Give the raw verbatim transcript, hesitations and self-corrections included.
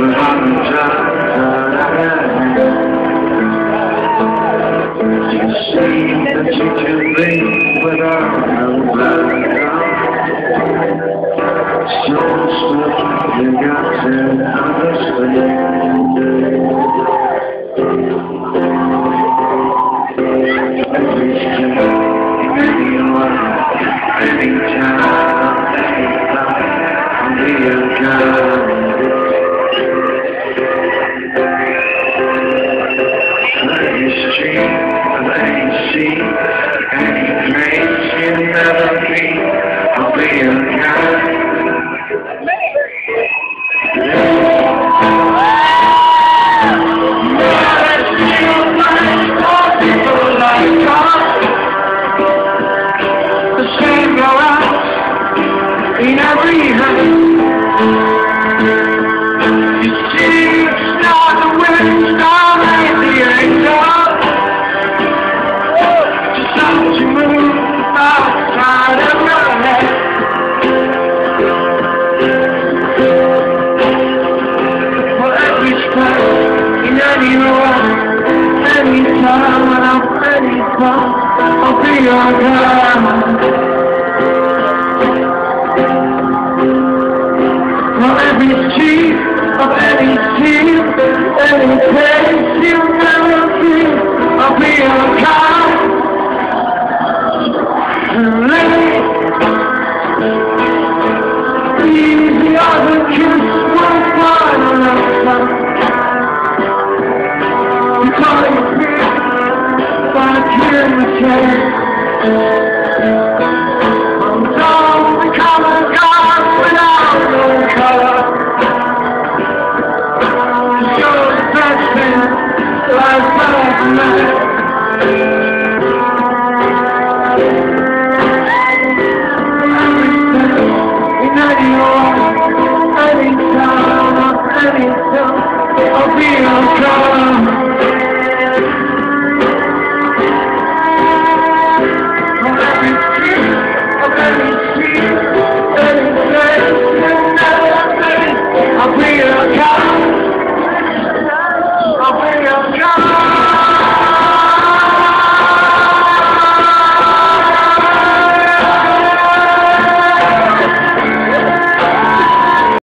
You see that you can live without no blood. So slow, you got to understand. Every step, anyone, anytime, anytime, I'll be a guide. Any street, any sea, any place you'll never be, I'll be a guide. In every hand, you see it's not the wind, not the angel. Just don't you move outside of your head. For every step, in any road, any time, when I'm ready to come, I'll be your guide. For every street of any team, any place you'll never be, I'll be your guide. And let easy other kiss one final time. I'm calling you but I can't return. I'm done with the common God without no color. Last night, in any home, any time, any time, I'll be on time.